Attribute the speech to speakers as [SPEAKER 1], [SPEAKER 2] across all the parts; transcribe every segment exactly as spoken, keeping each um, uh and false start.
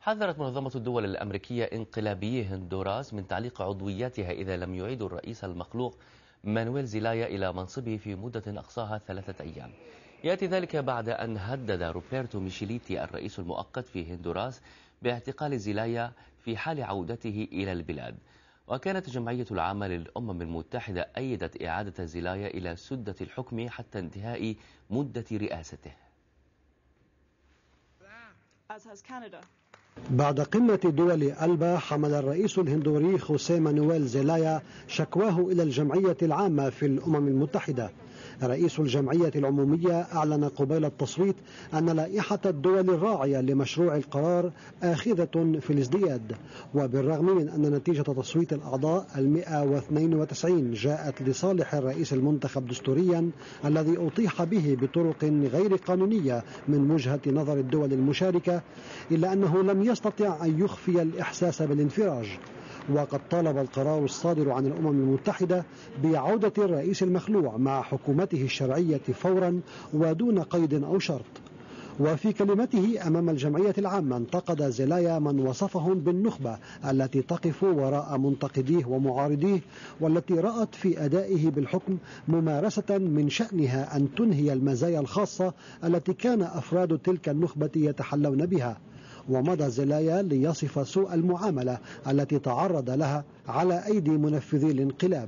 [SPEAKER 1] حذرت منظمة الدول الأمريكية انقلابيي هندوراس من تعليق عضوياتها إذا لم يعيدوا الرئيس المخلوع مانويل زيلايا إلى منصبه في مدة أقصاها ثلاثة أيام. يأتي ذلك بعد أن هدد روبرتو ميشيليتي الرئيس المؤقت في هندوراس باعتقال زيلايا في حال عودته إلى البلاد. وكانت الجمعية العامة للأمم المتحدة أيدت إعادة زيلايا إلى سدة الحكم حتى انتهاء مدة رئاسته.
[SPEAKER 2] بعد قمة دول ألبا حمل الرئيس الهندوري خوسيه مانويل زيلايا شكواه إلى الجمعية العامة في الأمم المتحدة. رئيس الجمعية العمومية أعلن قبيل التصويت أن لائحة الدول الراعية لمشروع القرار آخذة في الازدياد، وبالرغم من أن نتيجة تصويت الأعضاء المئة واثنين وتسعين جاءت لصالح الرئيس المنتخب دستوريا الذي أطيح به بطرق غير قانونية من وجهة نظر الدول المشاركة، إلا أنه لم يستطع أن يخفي الإحساس بالانفراج. وقد طالب القرار الصادر عن الأمم المتحدة بعودة الرئيس المخلوع مع حكومته الشرعية فورا ودون قيد أو شرط. وفي كلمته أمام الجمعية العامة انتقد زيلايا من وصفهم بالنخبة التي تقف وراء منتقديه ومعارضيه، والتي رأت في أدائه بالحكم ممارسة من شأنها أن تنهي المزايا الخاصة التي كان أفراد تلك النخبة يتحلون بها. ومضى زيلايا ليصف سوء المعاملة التي تعرض لها على أيدي منفذي الانقلاب.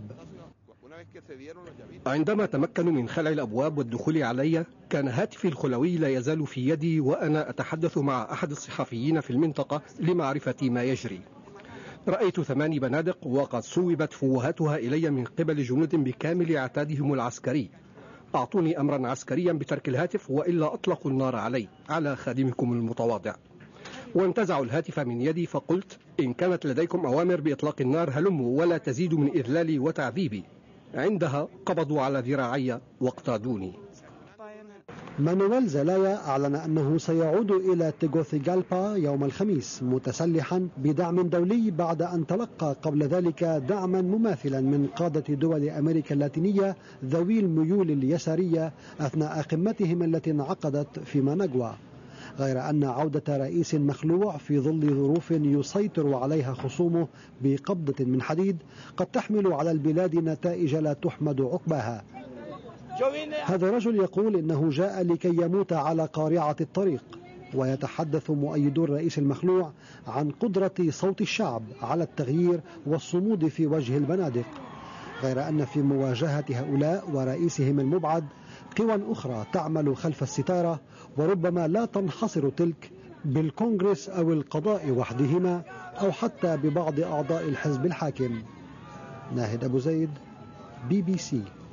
[SPEAKER 3] عندما تمكنوا من خلع الأبواب والدخول علي كان هاتفي الخلوي لا يزال في يدي وأنا أتحدث مع أحد الصحفيين في المنطقة لمعرفة ما يجري. رأيت ثماني بنادق وقد صوبت فوهاتها إلي من قبل جنود بكامل عتادهم العسكري. أعطوني أمرا عسكريا بترك الهاتف وإلا أطلقوا النار علي على خادمكم المتواضع. وانتزعوا الهاتف من يدي فقلت إن كانت لديكم أوامر بإطلاق النار هلموا ولا تزيدوا من إذلالي وتعذيبي. عندها قبضوا على ذراعي واقتادوني.
[SPEAKER 2] مانويل زيلايا أعلن أنه سيعود إلى تيغوثيغالبا يوم الخميس متسلحا بدعم دولي بعد أن تلقى قبل ذلك دعما مماثلا من قادة دول أمريكا اللاتينية ذوي الميول اليسارية أثناء قمتهم التي انعقدت في ماناغوا. غير أن عودة رئيس مخلوع في ظل ظروف يسيطر عليها خصومه بقبضة من حديد قد تحمل على البلاد نتائج لا تحمد عقباها. هذا الرجل يقول إنه جاء لكي يموت على قارعة الطريق، ويتحدث مؤيدو الرئيس المخلوع عن قدرة صوت الشعب على التغيير والصمود في وجه البنادق. غير أن في مواجهة هؤلاء ورئيسهم المبعد قوى أخرى تعمل خلف الستارة، وربما لا تنحصر تلك بالكونغرس أو القضاء وحدهما أو حتى ببعض أعضاء الحزب الحاكم. ناهد أبو زيد، بي بي سي.